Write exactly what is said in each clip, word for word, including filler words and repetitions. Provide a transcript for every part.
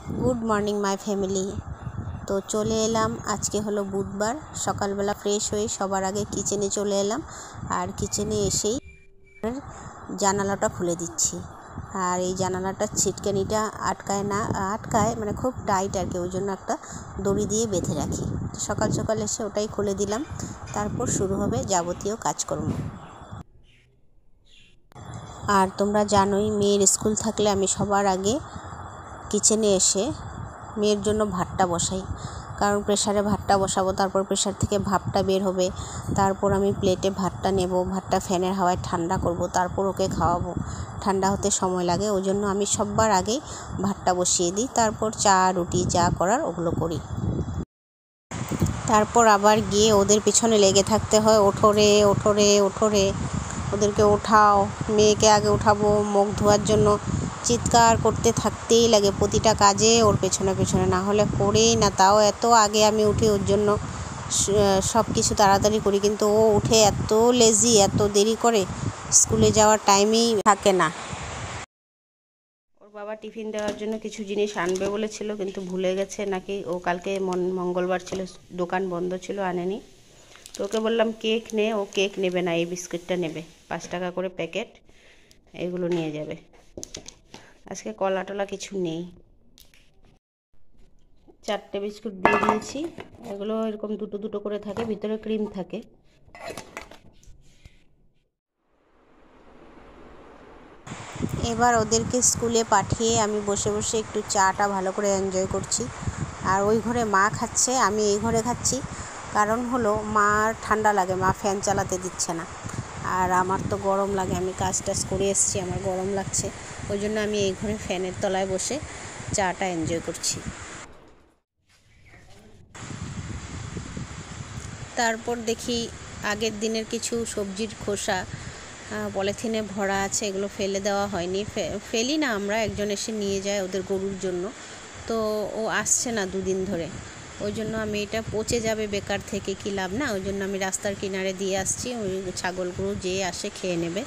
Good morning my family. तो चले एलाम आज के हलो बुधवार सकाल बेला फ्रेश हुए सबार आगे किचेने चले एलाम और किचेने एसेई জানালাটা খুলে দিচ্ছি। আর এই জানালাটার ছিটকানিটা আটকায় না আটকায় মানে খুব টাইট আর কি, ওই জন্য একটা দড়ি দিয়ে বেঁধে রাখি। সকাল সকাল এসে ওটাই খুলে দিলাম, তারপর শুরু হবে যাবতীয় কাজকর্ম। আর তোমরা জানোই মেয়ের স্কুল থাকলে আমি সবার আগে কিচেনে এসে মেয়ের জন্য ভাতটা বসাই, কারণ প্রেসারে ভাতটা বসাবো, তারপর প্রেসার থেকে ভাপটা বের হবে, তারপর আমি প্লেটে ভাতটা নেব, ভাতটা ফ্যানের হাওয়ায় ঠান্ডা করব, তারপর ওকে খাওয়াবো। ঠান্ডা হতে সময় লাগে, ওই জন্য আমি সবার আগেই ভাতটা বসিয়ে দিই, তারপর চা রুটি যা করার ওগুলো করি। তারপর আবার গিয়ে ওদের পিছনে লেগে থাকতে হয়, ওঠোরে ওঠোরে ওঠোরে ওদেরকে ওঠাও, মেয়েকে আগে উঠাবো, মুখ ধোয়ার জন্য চিৎকার করতে থাকতেই লাগে প্রতিটা কাজে ওর পেছনে পেছনে, না হলে করেই না। তাও এত আগে আমি উঠি ওর জন্য সব কিছু তাড়াতাড়ি করি, কিন্তু ও উঠে এত লেজি, এত দেরি করে, স্কুলে যাওয়ার টাইমেই থাকে না। ওর বাবা টিফিন দেওয়ার জন্য কিছু জিনিস আনবে বলেছিল, কিন্তু ভুলে গেছে নাকি। ও কালকে মঙ্গলবার ছিল, দোকান বন্ধ ছিল, আনেনি। তো ওকে বললাম কেক নে, ও কেক নেবে না, এই বিস্কুটটা নেবে, পাঁচ টাকা করে প্যাকেট, এগুলো নিয়ে যাবে। আজকে কলা টলা কিছু নেই। চারটে বিস্কুট দিয়ে দিয়েছি, এগুলো এরকম দুটো দুটো করে থাকে, ভিতরে ক্রিম থাকে। এবার ওদেরকে স্কুলে পাঠিয়ে আমি বসে বসে একটু চাটা ভালো করে এনজয় করছি। আর ওই ঘরে মা খাচ্ছে, আমি এই ঘরে খাচ্ছি। কারণ হলো মার ঠান্ডা লাগে, মা ফ্যান চালাতে দিচ্ছে না, আর আমার তো গরম লাগে, আমি কাজ টাজ করে এসেছি, আমার গরম লাগছে, ওই জন্য আমি এই ঘরে ফ্যানের তলায় বসে চাটা এনজয় করছি। তারপর দেখি আগের দিনের কিছু সবজির খোসা পলিথিনে ভরা আছে, এগুলো ফেলে দেওয়া হয়নি, ফেলি না আমরা, একজন এসে নিয়ে যায় ওদের গরুর জন্য। তো ও আসছে না দুদিন ধরে, ওই জন্য আমি এটা পচে যাবে বেকার থেকে, কি লাভ না, ওই জন্য আমি রাস্তার কিনারে দিয়ে আসছি, ওই ছাগলগুলো যে আসে খেয়ে নেবে।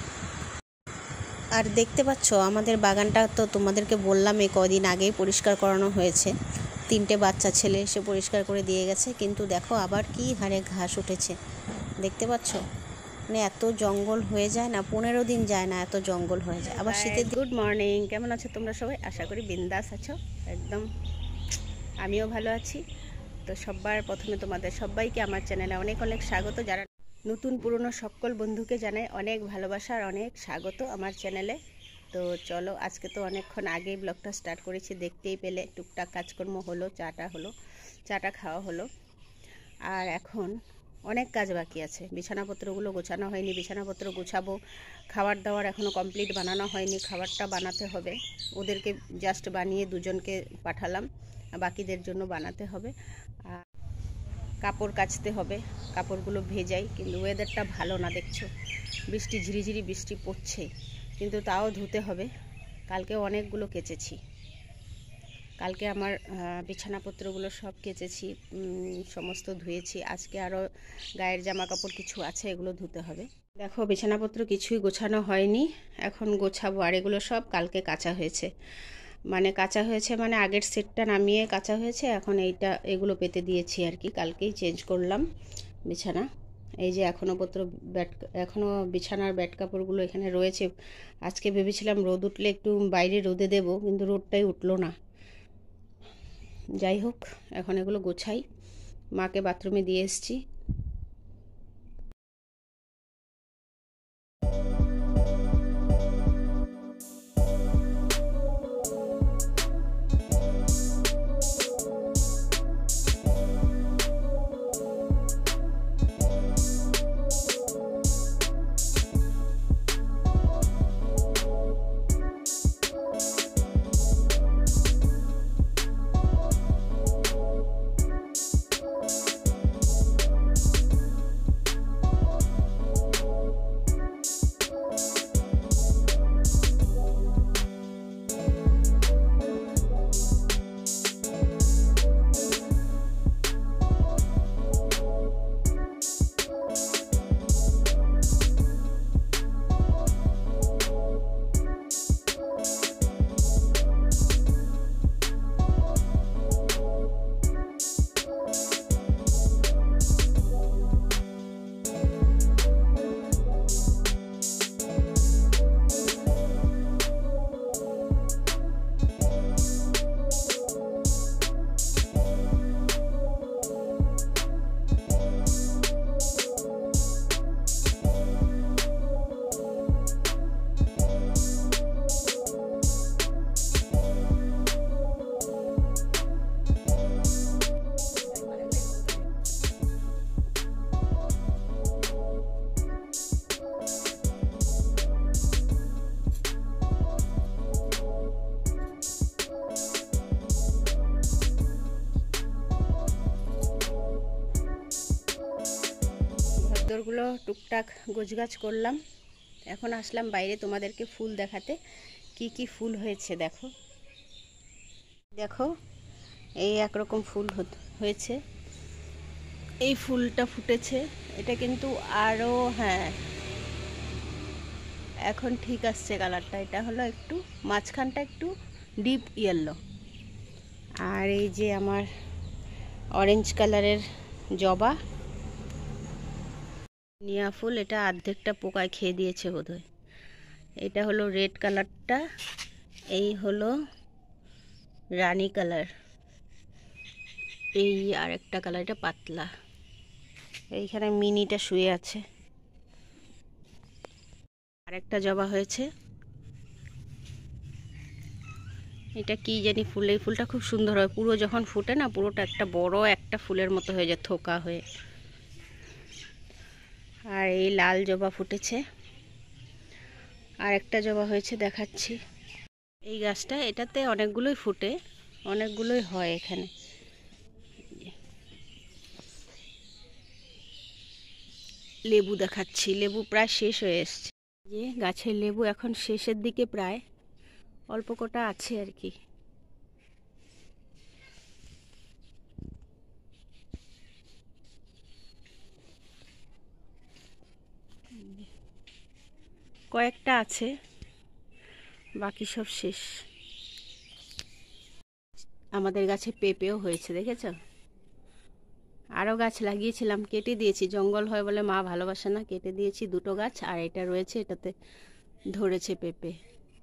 আর দেখতে পাচ্ছ আমাদের বাগানটা তো তোমাদেরকে বললাম এই কদিন আগেই পরিষ্কার করানো হয়েছে, তিনটে বাচ্চা ছেলে এসে পরিষ্কার করে দিয়ে গেছে, কিন্তু দেখো আবার কি হারে ঘাস উঠেছে, দেখতে পাচ্ছ, মানে এত জঙ্গল হয়ে যায় না, পনেরো দিন যায় না এত জঙ্গল হয়ে যায়। আবার শীতের গুড মর্নিং, কেমন আছো তোমরা সবাই? আশা করি বিন্দাস আছো একদম, আমিও ভালো আছি। তো সবার প্রথমে তোমাদের সবাইকে আমার চ্যানেলে অনেক অনেক স্বাগত, যারা নতুন পুরনো সকল বন্ধুকে জানাই অনেক ভালোবাসা আর অনেক স্বাগত আমার চ্যানেলে। তো চলো, আজকে তো অনেকক্ষণ আগেই ব্লগটা স্টার্ট করেছি, দেখতেই পেলে টুকটাক কাজকর্ম হলো, চাটা হলো, চাটা খাওয়া হলো। আর এখন অনেক কাজ বাকি আছে, বিছানাপত্রগুলো গোছানো হয়নি, বিছানাপত্র গোছাবো, খাবার দাবার এখনও কমপ্লিট বানানো হয়নি, খাবারটা বানাতে হবে। ওদেরকে জাস্ট বানিয়ে দুজনকে পাঠালাম, বাকিদের জন্য বানাতে হবে। আর কাপড় কাচতে হবে, কাপড়গুলো ভেজাই, কিন্তু ওয়েদারটা ভালো না, দেখছো বৃষ্টি ঝিরিঝিরি বৃষ্টি পড়ছে, কিন্তু তাও ধুতে হবে। কালকে অনেকগুলো কেচেছি, কালকে আমার বিছানাপত্রগুলো সব কেচেছি, সমস্ত ধুয়েছি। আজকে আরও গায়ের জামা কাপড় কিছু আছে, এগুলো ধুতে হবে। দেখো বিছানাপত্র কিছুই গোছানো হয়নি, এখন গোছাবো। আর এগুলো সব কালকে কাচা হয়েছে, মানে কাঁচা হয়েছে মানে আগের সেটটা নামিয়ে কাঁচা হয়েছে, এখন এইটা এগুলো পেতে দিয়েছি আর কি, কালকেই চেঞ্জ করলাম বিছানা। এই যে এখনও পত্র ব্যাট এখনও বিছানার ব্যাট কাপড়গুলো এখানে রয়েছে। আজকে ভেবেছিলাম রোদ উঠলে একটু বাইরে রোদে দেব, কিন্তু রোদটাই উঠলো না। যাই হোক, এখন এগুলো গোছাই, মাকে বাথরুমে দিয়ে এসেছি। ঘরদোরগুলো টুকটাক গোছগাছ করলাম, এখন আসলাম বাইরে তোমাদেরকে ফুল দেখাতে। কি কি ফুল হয়েছে দেখো, দেখো এই একরকম ফুল হয়েছে, এই ফুলটা ফুটেছে, এটা কিন্তু আরও হ্যাঁ এখন ঠিক আসছে কালারটা। এটা হলো একটু মাঝখানটা একটু ডিপ ইয়েলো। আর এই যে আমার অরেঞ্জ কালারের জবা নিয়া ফুল, এটা অর্ধেকটা পোকায় খেয়ে দিয়েছে বোধহয়। এটা হলো রেড কালারটা, এই হলো রানী কালার, এই আরেকটা কালার, এটা পাতলা। এইখানে মিনিটা শুয়ে আছে। আরেকটা জবা হয়েছে, এটা কি জানি ফুল, এই ফুলটা খুব সুন্দর হয়, পুরো যখন ফুটে না পুরোটা একটা বড় একটা ফুলের মতো হয়ে যায় থোকা হয়ে। আর এই লাল জবা ফুটেছে, আর একটা জবা হয়েছে দেখাচ্ছি। এই গাছটা, এটাতে অনেকগুলোই ফুটে, অনেকগুলোই হয় এখানে। লেবু দেখাচ্ছি, লেবু প্রায় শেষ হয়ে এসছে, যে গাছের লেবু এখন শেষের দিকে, প্রায় অল্প কটা আছে আর কি। কয়েকটা আছে, বাকি সব শেষ। আমাদের গাছে পেঁপেও হয়েছে দেখেছ, আরও গাছ লাগিয়েছিলাম, কেটে দিয়েছি, জঙ্গল হয় বলে মা ভালোবাসে না, কেটে দিয়েছি দুটো গাছ। আর এটা রয়েছে, এটাতে ধরেছে পেঁপে।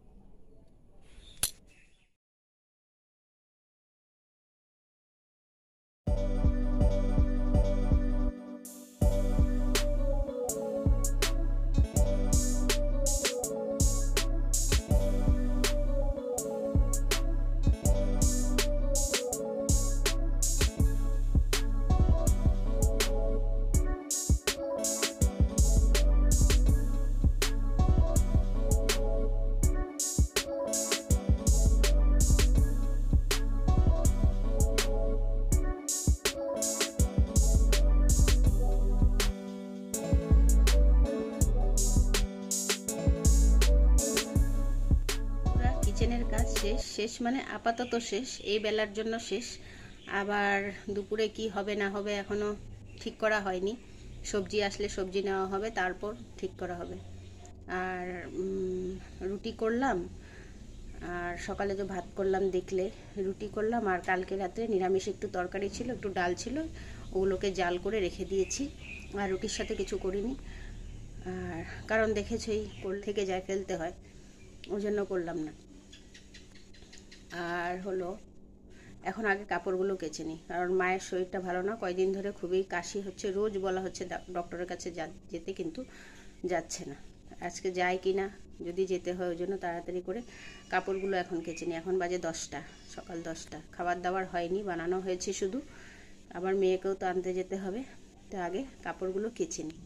কিচেনের কাজ শেষ, শেষ মানে আপাতত শেষ, এই বেলার জন্য শেষ। আবার দুপুরে কি হবে না হবে এখনো ঠিক করা হয়নি, সবজি আসলে সবজি নেওয়া হবে, তারপর ঠিক করা হবে। আর রুটি করলাম, আর সকালে যে ভাত করলাম দেখলে, রুটি করলাম, আর কালকে রাত্রে নিরামিষ একটু তরকারি ছিল, একটু ডাল ছিল, ওগুলোকে জাল করে রেখে দিয়েছি। আর রুটির সাথে কিছু করিনি, আর কারণ দেখেছই কোল থেকে যায় ফেলতে হয়, ওই জন্য করলাম না। আর হলো এখন আগে কাপড়গুলো কেচে নিই, কারণ মায়ের শরীরটা ভালো না, কয়দিন ধরে খুবই কাশি হচ্ছে, রোজ বলা হচ্ছে ডক্টরের কাছে যেতে, কিন্তু যাচ্ছে না। আজকে যাই কি না, যদি যেতে হয় ওই জন্য তাড়াতাড়ি করে কাপড়গুলো এখন কেচে নিই। এখন বাজে দশটা, সকাল দশটা, খাবার দাবার হয়নি, বানানো হয়েছে শুধু, আবার মেয়েকেও তো আনতে যেতে হবে, তো আগে কাপড়গুলো কেচে নিই।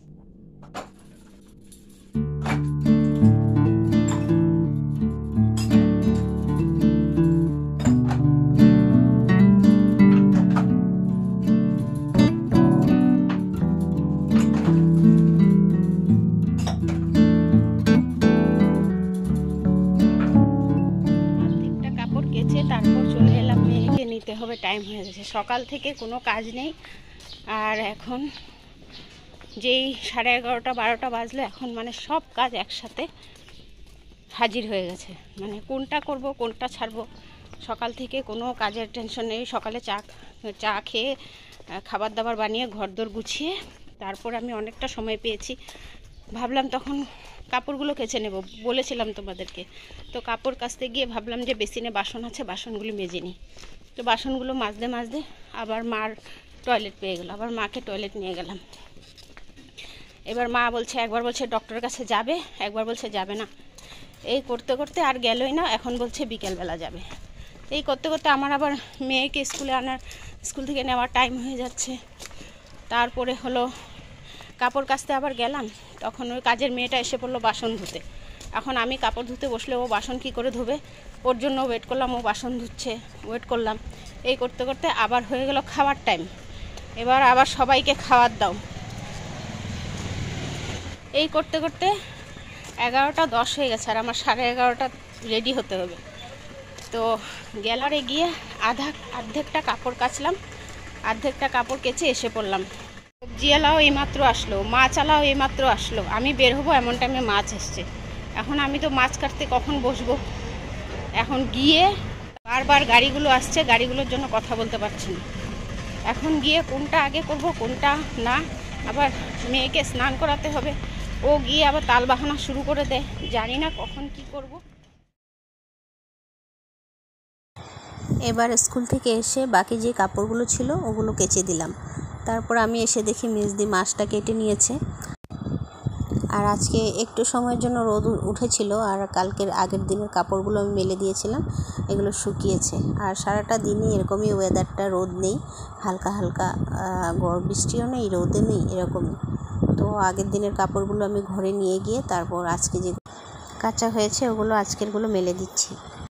তারপর চলে এলাম, মেয়েকে নিতে হবে, টাইম হয়ে গেছে, সকাল থেকে কোনো কাজ নেই। আর এখন যেই সাড়ে এগারোটা বারোটা বাজলো, এখন মানে সব কাজ একসাথে হাজির হয়ে গেছে, মানে কোনটা করব কোনটা ছাড়বো। সকাল থেকে কোনো কাজের টেনশন নেই, সকালে চা চা খেয়ে খাবার দাবার বানিয়ে ঘরদোর গুছিয়ে তারপর আমি অনেকটা সময় পেয়েছি, ভাবলাম তখন কাপড়গুলো কেচে নেব, বলেছিলাম তোমাদেরকে। তো কাপড় কাচতে গিয়ে ভাবলাম যে বেসিনে বাসন আছে, বাসনগুলো মেজে নিই। তো বাসনগুলো মাজতে মাজতে আবার মার টয়লেট পেয়ে গেল, আবার মাকে টয়লেট নিয়ে গেলাম। এবার মা বলছে, একবার বলছে ডক্টরের কাছে যাবে, একবার বলছে যাবে না, এই করতে করতে আর গেলই না, এখন বলছে বিকেলবেলা যাবে। এই করতে করতে আমার আবার মেয়েকে স্কুলে আনার, স্কুল থেকে নেওয়ার টাইম হয়ে যাচ্ছে। তারপরে হলো কাপড় কাচতে আবার গেলাম, তখন ওই কাজের মেয়েটা এসে পড়লো বাসন ধুতে। এখন আমি কাপড় ধুতে বসলে ও বাসন কি করে ধোবে, ওর জন্য ওয়েট করলাম, ও বাসন ধুচ্ছে, ওয়েট করলাম। এই করতে করতে আবার হয়ে গেল খাওয়ার টাইম। এবার আবার সবাইকে খাবার দাও, এই করতে করতে এগারোটা দশ হয়ে গেছে, আর আমার সাড়ে এগারোটা রেডি হতে হবে। তো গ্যালারে গিয়ে আধা অর্ধেকটা কাপড় কাচলাম, অর্ধেকটা কাপড় কেচে এসে পড়লাম। সবজিওয়ালাও এইমাত্র আসলো, মাছওয়ালাও এইমাত্র আসলো। আমি বের হবো এমন টাইমে মাছ এসছে। এখন আমি তো মাছ কাটতে কখন বসবো? এখন গিয়ে বারবার গাড়িগুলো আসছে, গাড়িগুলোর জন্য কথা বলতে পারছি না। এখন গিয়ে কোনটা আগে করব কোনটা না, আবার মেয়েকে স্নান করাতে হবে, ও গিয়ে আবার তাল বাহানা শুরু করে দেয়, জানি না কখন কি করব। এবার স্কুল থেকে এসে বাকি যে কাপড়গুলো ছিল ওগুলো কেচে দিলাম। তারপর আমি এসে দেখি মেজদি মাছটা কেটে নিয়েছে। আর আজকে একটু সময়ের জন্য রোদ উঠেছিল, আর কালকের আগের দিনের কাপড়গুলো আমি মেলে দিয়েছিলাম, এগুলো শুকিয়েছে। আর সারাটা দিনই এরকমই ওয়েদারটা, রোদ নেই, হালকা হালকা গড় বৃষ্টিও নেই, রোদে নেই, এরকমই। তো আগের দিনের কাপড়গুলো আমি ঘরে নিয়ে গিয়ে তারপর আজকে যে কাঁচা হয়েছে ওগুলো আজকেরগুলো মেলে দিচ্ছি।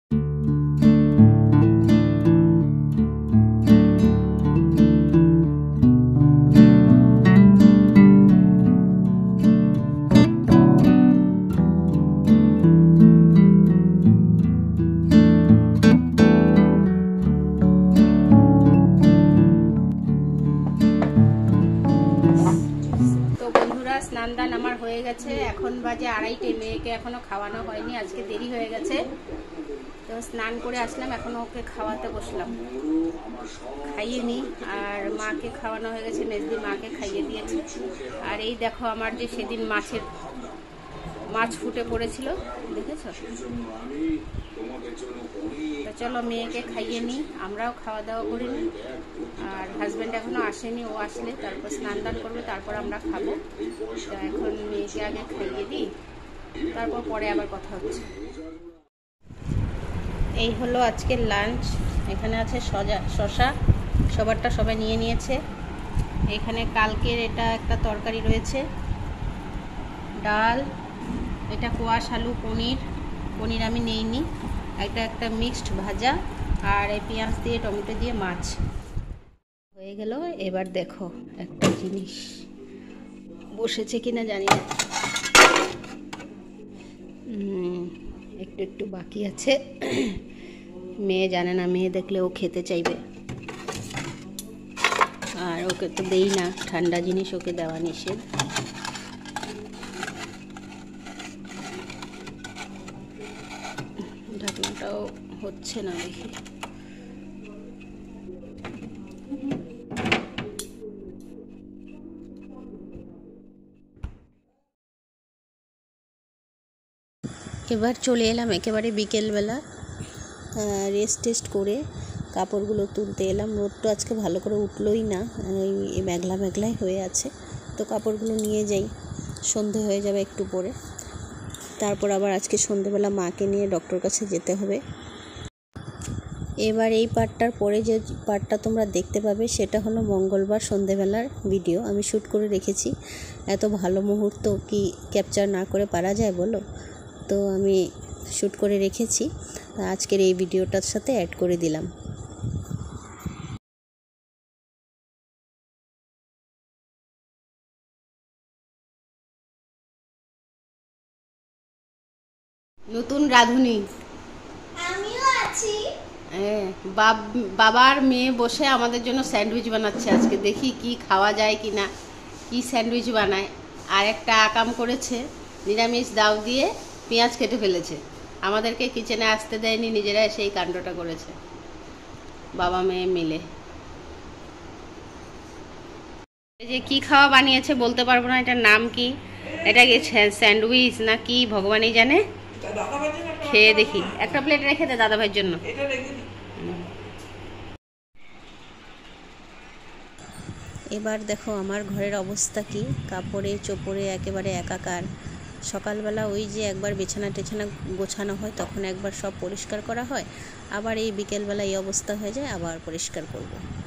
স্নান দান আমার হয়ে গেছে, এখন বাজে আড়াইটে, মেয়েকে এখনো খাওয়ানো হয়নি, আজকে দেরি হয়ে গেছে। তো স্নান করে আসলাম, এখন ওকে খাওয়াতে বসলাম, খাইয়ে নিই। আর মাকে খাওয়ানো হয়ে গেছে, মেজদি মাকে খাইয়ে দিয়েছে। আর এই দেখো আমার যে সেদিন মাছের মাছ ফুটে পড়েছিল, দেখেছো? তো চলো মেয়েকে খাইয়ে নিই, আমরাও খাওয়া দাওয়া করে নিই। আর হাজব্যান্ড এখনো আসেনি, ও আসলে তারপর স্নান দান করবে, তারপর আমরা খাবো। তো এখন মেয়েকে আগে খাইয়ে দিই, তারপর পরে আবার কথা হচ্ছে। এই হলো আজকের লাঞ্চ। এখানে আছে সজা শশা, সবারটা সবাই নিয়ে নিয়েছে। এখানে কালকের এটা একটা তরকারি রয়েছে, ডাল, এটা কোয়াশ আলু, পনির পনির আমি নেইনি, একটা একটা মিক্সড ভাজা, আর এই পেঁয়াজ দিয়ে টমেটো দিয়ে মাছ হয়ে গেল। এবার দেখো একটা জিনিস বসেছে কিনা জানি না, একটু একটু বাকি আছে। মেয়ে জানে না, মেয়ে দেখলে ও খেতে চাইবে, আর ওকে তো দেই না, ঠান্ডা জিনিস ওকে দেওয়া নিষেধ। ঢাকনাটাও হচ্ছে না দেখি। এবার চলে এলাম একেবারে বিকেলবেলা, রেস্ট টেস্ট করে কাপড়গুলো তুলতে এলাম। রোদ তো আজকে ভালো করে উঠলোই না, এই মেঘলা মেঘলাই হয়ে আছে। তো কাপড়গুলো নিয়ে যাই, সন্ধে হয়ে যাবে একটু পরে। তারপর আবার আজকে সন্ধেবেলা মাকে নিয়ে ডক্টর কাছে যেতে হবে। এবার এই পার্টটার পরে যে পার্টটা তোমরা দেখতে পাবে সেটা হলো মঙ্গলবার সন্ধেবেলার ভিডিও, আমি শ্যুট করে রেখেছি। এত ভালো মুহূর্ত কি ক্যাপচার না করে পারা যায় বলো? তো আমি শ্যুট করে রেখেছি, আজকের এই ভিডিওটার সাথে অ্যাড করে দিলাম। নতুন রাঁধুনি আমিও আছি। হ্যাঁ, বাবার মেয়ে বসে আমাদের জন্য স্যান্ডউইচ বানাচ্ছে আজকে, দেখি কি খাওয়া যায় কি না, কি স্যান্ডউইচ বানায়। আর একটা আকাম করেছে, নিরামিষ দাও দিয়ে পেঁয়াজ কেটে ফেলেছে, আমাদেরকে কিচেনে আসতে দেয়নি, নিজেরা সেই কাণ্ডটা করেছে বাবা মেয়ে মিলে। এই যে কি খাওয়া বানিয়েছে বলতে পারবো না, এটার নাম কি, এটা কি স্যান্ডউইচ না কি ভগবানই জানে। খেয়ে দেখি, একটা প্লেট রেখে দে দাদা ভাইয়ের জন্য। এবার দেখো আমার ঘরের অবস্থা কি, কাপড়ে চোপড়ে একেবারে একাকার। সকালবেলা ওই যে একবার বিছানা টেছানা গোছানো হয়, তখন একবার সব পরিষ্কার করা হয়, আবার এই বিকেলবেলা এই অবস্থা হয়ে যায়, আবার পরিষ্কার করব।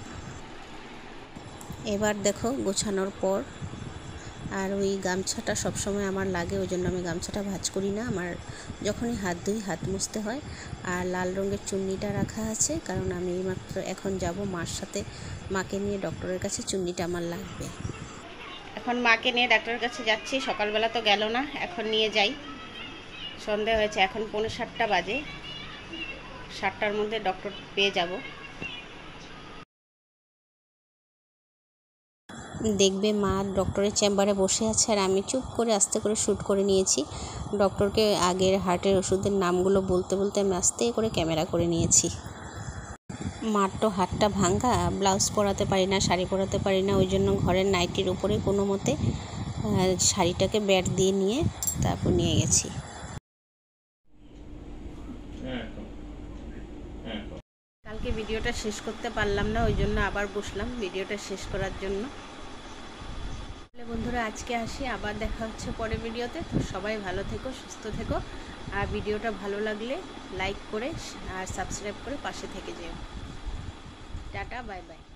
এবার দেখো গোছানোর পর, আর ওই গামছাটা সবসময় আমার লাগে, ওই জন্য আমি গামছাটা ভাঁজ করি না, আমার যখনই হাত ধুই হাত মুছতে হয়। আর লাল রঙের চুন্নিটা রাখা আছে, কারণ আমি মাত্র এখন যাব মার সাথে, মাকে নিয়ে ডক্টরের কাছে, চুন্নিটা আমার লাগবে। এখন মাকে নিয়ে ডাক্তারের কাছে যাচ্ছি। সকালবেলা তো গেল না, এখন নিয়ে যাই। সন্ধে হয়েছে, এখন পৌনে সাতটা বাজে। সাতটার মধ্যে ডক্টর পেয়ে যাব। দেখবে মা ডক্টরের চেম্বারে বসে আছে, আর আমি চুপ করে আস্তে করে শ্যুট করে নিয়েছি। ডক্টরকে আগের হার্টের ওষুধের নামগুলো বলতে বলতে আমি আস্তে করে ক্যামেরা করে নিয়েছি। মার তো হাতটা ভাঙ্গা, ব্লাউজ পরাতে পারি না, শাড়ি পরাতে পারি না, ওই জন্য ঘরের নাইটির উপরে কোনো মতে শাড়িটাকে ব্যাট দিয়ে নিয়ে তারপর নিয়ে গেছি। কালকে ভিডিওটা শেষ করতে পারলাম না, ওই জন্য আবার বসলাম ভিডিওটা শেষ করার জন্য। বন্ধুরা আজকে আসি, আবার দেখা হচ্ছে পরের ভিডিওতে। তো সবাই ভালো থেকো, সুস্থ থেকো, আর ভিডিওটা ভালো লাগলে লাইক করে আর সাবস্ক্রাইব করে পাশে থেকে যেও। Tata, bye by.